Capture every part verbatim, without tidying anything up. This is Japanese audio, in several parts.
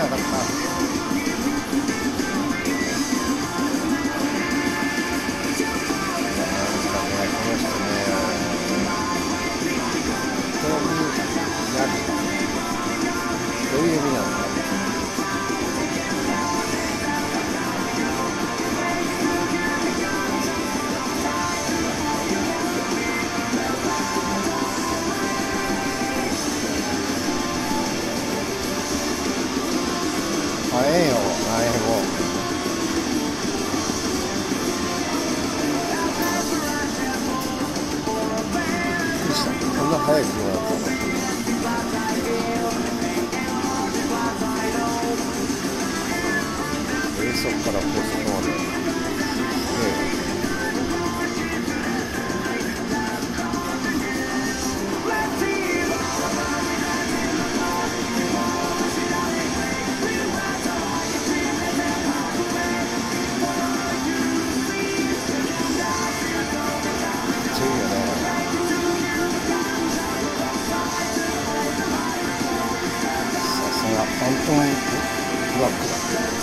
なかった。どういう意味なのか。早いよ、英語。びっくりした。こんな早い車だったの。低速から高速まで。ええ。ファントムトラックだ。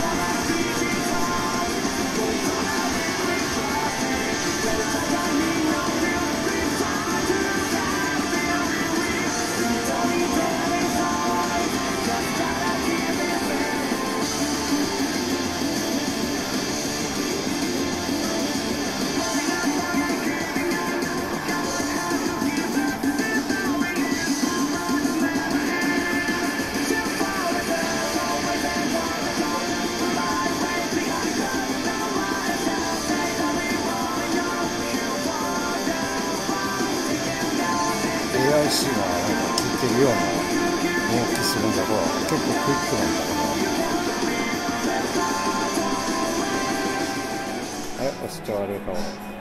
エーアイシー がなんか効いてるような動きするんだけど、結構クイックなんだけど。はい、押しちゃ悪いかも。